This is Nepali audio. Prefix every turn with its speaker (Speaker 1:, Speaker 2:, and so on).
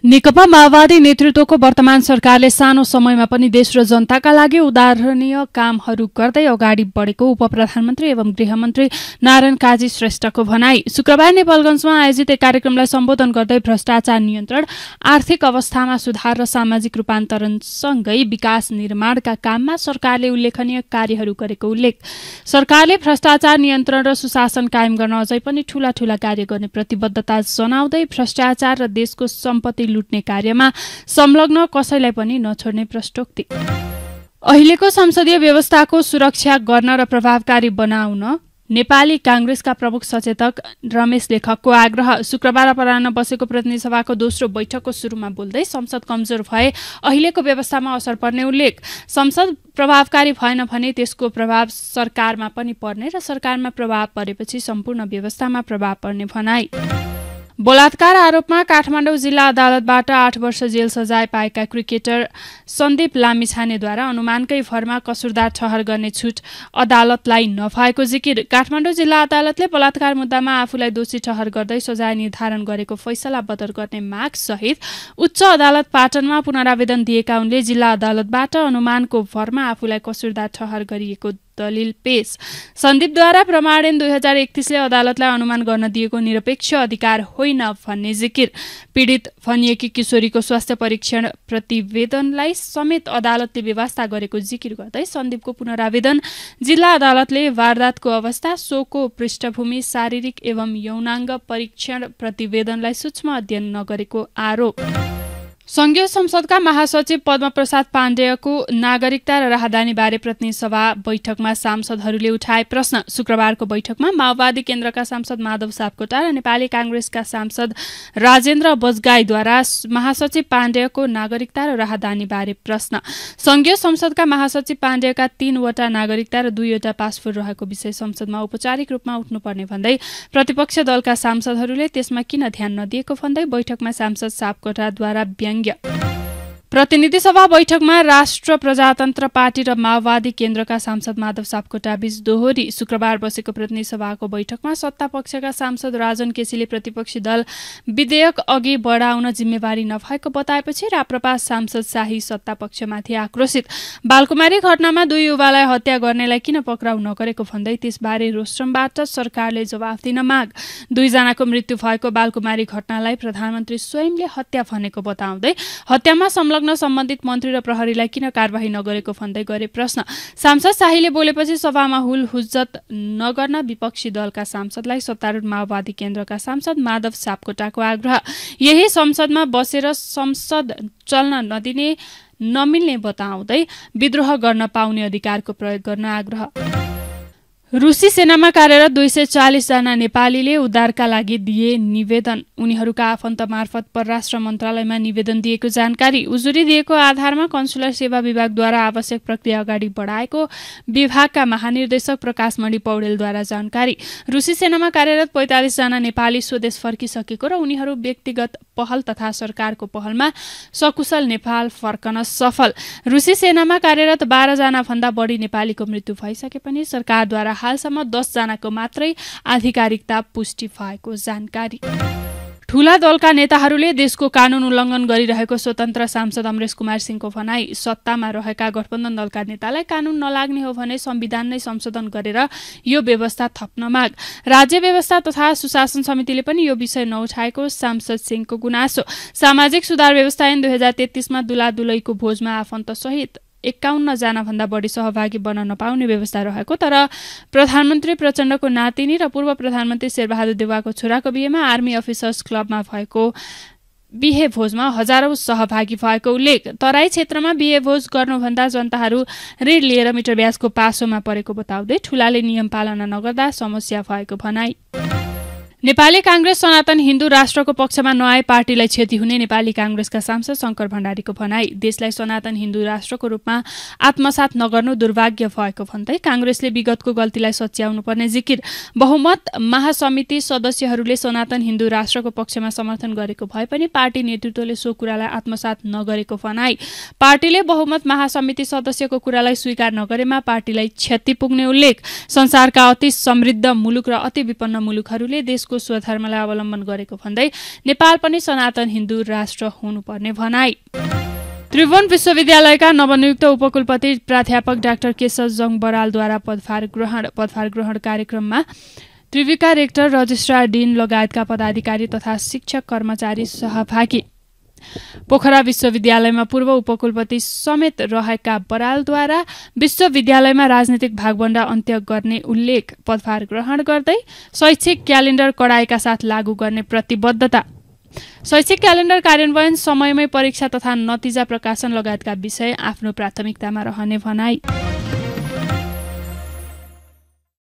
Speaker 1: नेकपा माओवादी नेतृत्वको वर्तमान सरकारले सानो समयमा पनि देश र जनताका लागि उदाहरणीय कामहरू गर्दै अगाडि बढेको उपप्रधानमन्त्री एवं गृहमन्त्री नारायण काजी श्रेष्ठको भनाई। शुक्रबार नेपालगञ्जमा आयोजित एक कार्यक्रमलाई सम्बोधन गर्दै भ्रष्टाचार नियन्त्रण, आर्थिक अवस्थामा सुधार र सामाजिक रूपान्तरणसँगै विकास निर्माणका काममा सरकारले उल्लेखनीय कार्यहरू गरेको उल्लेख। सरकारले भ्रष्टाचार नियन्त्रण र सुशासन कायम गर्न अझै पनि ठूला कार्य गर्ने प्रतिबद्धता जनाउँदै भ्रष्टाचार र देशको सम्पत्ति लुट्ने कार्यमा संलग्न कसैलाई पनि नछोड्ने प्रष्टोक्ति। अहिलेको संसदीय व्यवस्थाको सुरक्षा गर्न र प्रभावकारी बनाउन नेपाली कांग्रेसका प्रमुख सचेतक रमेश लेखकको आग्रह। शुक्रबार अपराह्न बसेको प्रतिनिधि सभाको दोस्रो बैठकको सुरुमा बोल्दै संसद कमजोर भए अहिलेको व्यवस्थामा असर पर्ने उल्लेख। संसद प्रभावकारी भएन भने त्यसको प्रभाव सरकारमा पनि पर्ने र सरकारमा प्रभाव परेपछि सम्पूर्ण व्यवस्थामा प्रभाव पर्ने भनाई। बलात्कार आरोपमा काठमाडौँ जिल्ला अदालतबाट 8 वर्ष जेल सजाय पाएका क्रिकेटर सन्दीप लामिछानेद्वारा अनुमानकै भरमा कसुरदार ठहर गर्ने छुट अदालतलाई नभएको जिकिर। काठमाडौँ जिल्ला अदालतले बलात्कार मुद्दामा आफूलाई दोषी ठहर गर्दै सजाय निर्धारण गरेको फैसला बदर गर्ने माग सहित उच्च अदालत पाटनमा पुनरावेदन दिएका उनले जिल्ला अदालतबाट अनुमानको भरमा आफूलाई कसुरदार ठहर गरिएको दलिल पेश। सन्दीपद्वारा प्रमाणन 2031ले अदालतलाई अनुमान गर्न दिएको निरपेक्ष अधिकार होइन भन्ने जिकिर। पीडित भनिएकी किशोरीको स्वास्थ्य परीक्षण प्रतिवेदनलाई समेत अदालतले व्यवस्था गरेको जिकिर गर्दै सन्दीपको पुनरावेदन जिल्ला अदालतले वारदातको अवस्था, शोको पृष्ठभूमि, शारीरिक एवं यौनाङ्ग परीक्षण प्रतिवेदनलाई सूक्ष्म अध्ययन नगरेको आरोप। संघीय संसदका महासचिव पद्मप्रसाद पाण्डेयको नागरिकता र राहदानी बारे प्रतिनिधि सभा बैठकमा सांसदहरूले उठाए प्रश्न। शुक्रबारको बैठकमा माओवादी केन्द्रका सांसद माधव सापकोटा र नेपाली कांग्रेसका सांसद राजेन्द्र बजगाईद्वारा महासचिव पाण्डेयको नागरिकता र राहदानी बारे प्रश्न। संघीय संसदका महासचिव पाण्डेयका 3 वटा नागरिकता र 2 वटा पासपोर्ट रहेको विषय संसदमा औपचारिक रूपमा उठ्नुपर्ने भन्दै प्रतिपक्ष दलका सांसदहरूले त्यसमा किन ध्यान नदिएको भन्दै बैठकमा सांसद सापकोटाद्वारा व्यङ्ग्य। प्रतिनिधि सभा बैठकमा राष्ट्र प्रजातन्त्र पार्टी र माओवादी केन्द्रका सांसद माधव सापकोटा बीच दोहोरी। शुक्रबार बसेको प्रतिनिधि सभाको बैठकमा सत्ता पक्षका सांसद राजन केसीले प्रतिपक्षी दल विधेयक अघि बढाउन जिम्मेवारी नभएको बताएपछि राप्रपा सांसद शाही सत्ता पक्षमाथि आक्रोशित। बालकुमारी घटनामा 2 युवालाई हत्या गर्नेलाई किन पक्राउ नगरेको भन्दै त्यसबारे रोस्ट्रमबाट सरकारले जवाफ दिन माग। 2 जनाको मृत्यु भएको बालकुमारी घटनालाई प्रधानमन्त्री स्वयंले हत्या भनेको बताउँदै हत्यामा संलग्न सम्बन्धित मन्त्री र प्रहरीलाई किन कारबाही नगरेको भन्दै गरे प्रश्न। सांसद शाहीले बोलेपछि सभामा हुल हुज्जत नगर्न विपक्षी दलका सांसदलाई सत्तारूढ माओवादी केन्द्रका सांसद माधव सापकोटाको आग्रह। यही संसदमा बसेर संसद चल्न नमिल्ने बताउँदै विद्रोह गर्न पाउने अधिकारको प्रयोग गर्न आग्रह। रुसी सेनामा कार्यरत 240 जना नेपालीले उद्धारका लागि दिए निवेदन। उनीहरूका आफन्त मार्फत परराष्ट्र मन्त्रालयमा निवेदन दिएको जानकारी। उजुरी दिएको आधारमा कन्सुलर सेवा विभागद्वारा आवश्यक प्रक्रिया अगाडि बढाएको विभागका महानिर्देशक प्रकाशमणि पौडेलद्वारा जानकारी। रुसी सेनामा कार्यरत 45 जना नेपाली स्वदेश फर्किसकेको र उनीहरू व्यक्तिगत पहल तथा सरकारको पहलमा सकुशल नेपाल फर्कन सफल। रुसी सेनामा कार्यरत 12 जना भन्दा बढी नेपालीको मृत्यु भइसके पनि सरकारद्वारा हालसम्म 10 जनाको मात्रै आधिकारिकता पुष्टि भएको जानकारी। ठूला दलका नेताहरूले देशको कानून उल्लङ्घन गरिरहेको स्वतन्त्र सांसद अमरेश कुमार सिंहको भनाई। सत्तामा रहेका गठबन्धन दलका नेतालाई कानून नलाग्ने हो भने संविधान नै संशोधन गरेर यो व्यवस्था थप्न माग। राज्य व्यवस्था तथा सुशासन समितिले पनि यो विषय नउठाएको सांसद सिंहको गुनासो। सामाजिक सुधार व्यवस्था ऐन 2033 मा दुलादुलैको भोजमा आफन्त सहित 51 जना भन्दा बढी सहभागी बन्न नपाउने व्यवस्था रहेको, तर प्रधानमन्त्री प्रचण्डको नातिनी र पूर्व प्रधानमन्त्री शेरबहादुर देउवाको छोराको बिहेमा आर्मी अफिसर्स क्लबमा भएको बिहे भोजमा हजारौं सहभागी भएको उल्लेख। तराई क्षेत्रमा बिहे भोज गर्नुभन्दा जनताहरू ऋण लिएर मिटर ब्याजको पासोमा परेको बताउँदै ठूलाले नियम पालना नगर्दा समस्या भएको भनाई। नेपाली कांग्रेस सनातन हिन्दू राष्ट्रको पक्षमा नआए पार्टीलाई क्षति हुने नेपाली कांग्रेसका सांसद शंकर भण्डारीको भनाई। देशलाई सनातन हिन्दू राष्ट्रको रूपमा आत्मसात नगर्नु दुर्भाग्य भएको भन्दै कांग्रेसले विगतको गल्तीलाई सच्याउनु पर्ने जिकिर। बहुमत महासमिति सदस्यहरूले सनातन हिन्दू राष्ट्रको पक्षमा समर्थन गरेको भए पनि पार्टी नेतृत्वले सो कुरालाई आत्मसात नगरेको भनाई। पार्टीले बहुमत महासमिति सदस्यको कुरालाई स्वीकार नगरेमा पार्टीलाई क्षति पुग्ने उल्लेख। संसारका अति समृद्ध मुलुक र अति विपन्न मुलुकहरूले देशको देशको स्वधर्मलाई अवलम्बन गरेको भन्दै नेपाल पनि सनातन हिन्दू राष्ट्र हुनुपर्ने भनाई। त्रिभुवन विश्वविद्यालयका नवनियुक्त उपकुलपति प्राध्यापक डाक्टर केशव जङ बरालद्वारा पदभार ग्रहण कार्यक्रममा त्रिविका रेक्टर रजिस्ट्रार डिन लगायतका पदाधिकारी तथा शिक्षक कर्मचारी सहभागी। पोखरा विश्वविद्यालयमा पूर्व उपकुलपति समेत रहेका बरालद्वारा विश्वविद्यालयमा राजनीतिक भागभण्डा अन्त्य गर्ने उल्लेख, पदभार ग्रहण गर्दै शैक्षिक क्यालेन्डर कडाइका साथ लागू गर्ने प्रतिबद्धता, शैक्षिक क्यालेन्डर कार्यान्वयन, समयमै परीक्षा तथा नतिजा प्रकाशन लगायतका विषय आफ्नो प्राथमिकतामा रहने भनाई।